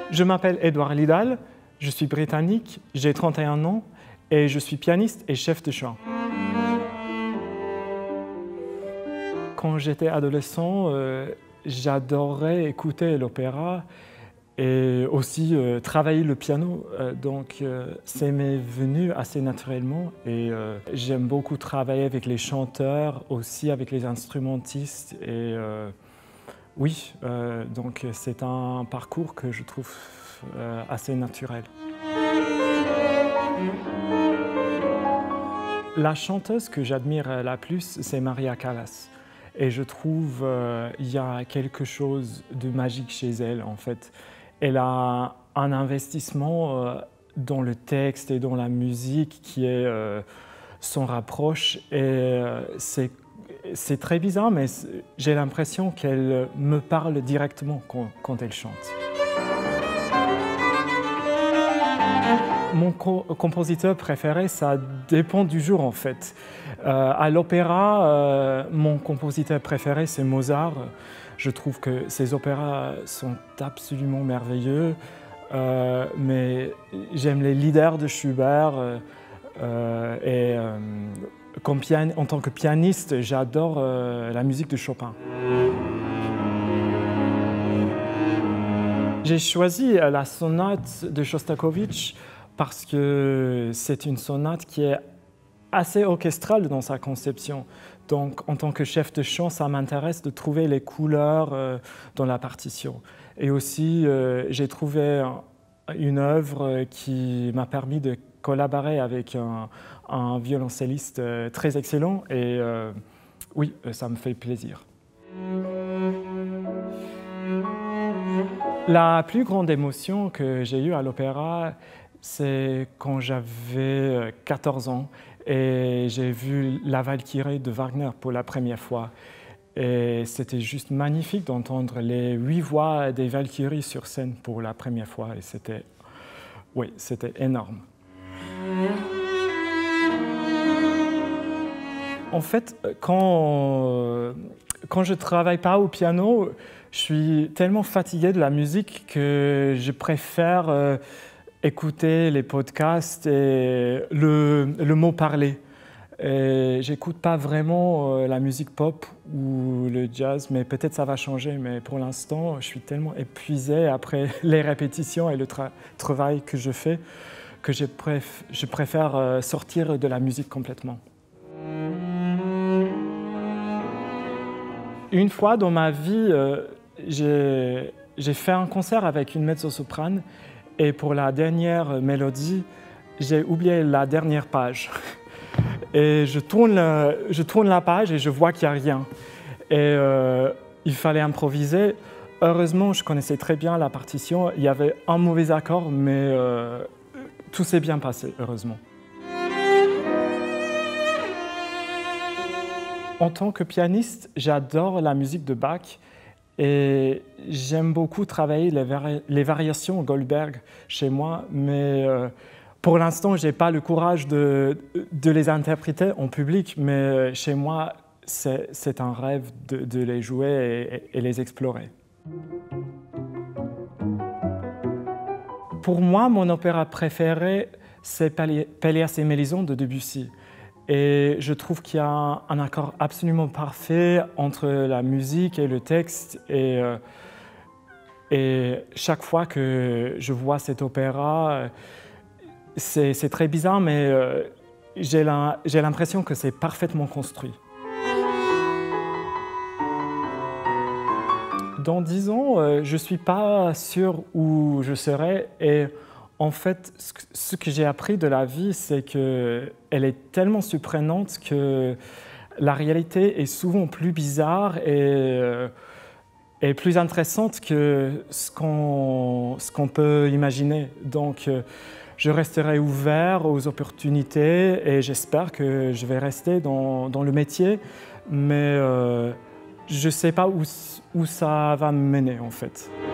Je m'appelle Edouard Lidal, je suis britannique, j'ai 31 ans et je suis pianiste et chef de chant. Quand j'étais adolescent, j'adorais écouter l'opéra et aussi travailler le piano. Donc c'est m'est venu assez naturellement et j'aime beaucoup travailler avec les chanteurs, aussi avec les instrumentistes. Et oui, donc c'est un parcours que je trouve assez naturel. La chanteuse que j'admire la plus, c'est Maria Callas. Et je trouve qu'il y a quelque chose de magique chez elle, en fait. Elle a un investissement dans le texte et dans la musique qui s'en rapproche. Et c'est très bizarre, mais j'ai l'impression qu'elle me parle directement quand elle chante. Mon compositeur préféré, ça dépend du jour en fait. À l'opéra, mon compositeur préféré, c'est Mozart. Je trouve que ses opéras sont absolument merveilleux. Mais j'aime les leaders de Schubert. En tant que pianiste, j'adore la musique de Chopin. J'ai choisi la sonate de Shostakovich parce que c'est une sonate qui est assez orchestrale dans sa conception. Donc, en tant que chef de chant, ça m'intéresse de trouver les couleurs dans la partition. Et aussi, j'ai trouvé une œuvre qui m'a permis de collaborer avec un violoncelliste très excellent. Et oui, ça me fait plaisir. La plus grande émotion que j'ai eue à l'opéra, c'est quand j'avais 14 ans et j'ai vu La Valkyrie de Wagner pour la première fois. Et c'était juste magnifique d'entendre les 8 voix des Valkyries sur scène pour la première fois. Et c'était énorme. En fait, quand je ne travaille pas au piano, je suis tellement fatigué de la musique que je préfère écouter les podcasts et le mot parlé. J'écoute pas vraiment la musique pop ou le jazz, mais peut-être ça va changer. Mais pour l'instant, je suis tellement épuisé après les répétitions et le travail que je fais que je préfère sortir de la musique complètement. Une fois dans ma vie, j'ai fait un concert avec une mezzo-soprane et pour la dernière mélodie, j'ai oublié la dernière page. Et je tourne la page et je vois qu'il n'y a rien. Et il fallait improviser. Heureusement, je connaissais très bien la partition. Il y avait un mauvais accord, mais tout s'est bien passé, heureusement. En tant que pianiste, j'adore la musique de Bach et j'aime beaucoup travailler les variations Goldberg chez moi, mais pour l'instant, je n'ai pas le courage de les interpréter en public, mais chez moi, c'est un rêve de les jouer et les explorer. Pour moi, mon opéra préféré, c'est Pelléas et Mélisande de Debussy. Et je trouve qu'il y a un accord absolument parfait entre la musique et le texte. Et chaque fois que je vois cet opéra, c'est très bizarre, mais j'ai l'impression que c'est parfaitement construit. Dans 10 ans, je ne suis pas sûr où je serai. Et en fait, ce que j'ai appris de la vie, c'est qu'elle est tellement surprenante que la réalité est souvent plus bizarre et plus intéressante que ce qu'on peut imaginer. Donc, je resterai ouvert aux opportunités et j'espère que je vais rester dans le métier, mais je ne sais pas où ça va me mener en fait.